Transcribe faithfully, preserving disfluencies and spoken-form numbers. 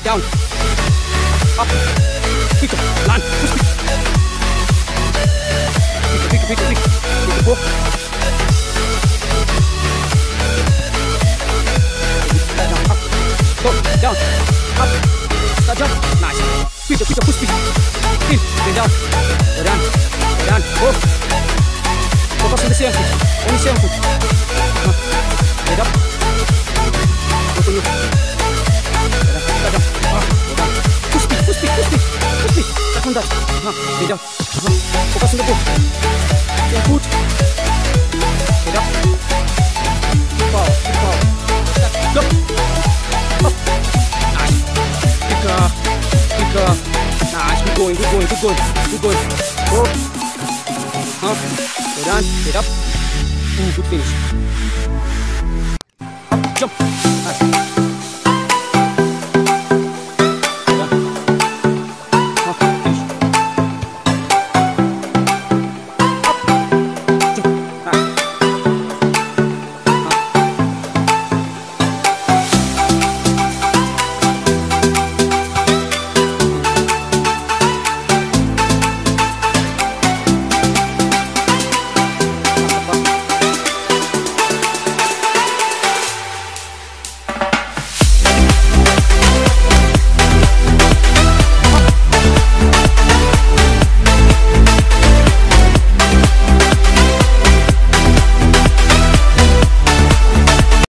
down, up, pick up, land, push pick. Pick, pick, pick, pick, pick, go. Down, up, go, down, up, start jump, nice. Pick up, pick up, push pick. In, then down, go down, go down, go. Focus on the same foot, only same foot. Uh, head up, continue. Head up, start down, uh, go down. Push pick, push pick, push pick, push pick. Start from that, uh, then down. Uh, focus on the foot. Same foot. Head up. Keep power, keep power. Look. Up. Nice. Pick up, pick up. Nice, good going, good going, good going, good going. Go. Up. Go down, get up. Ooh, good finish. Up, jump.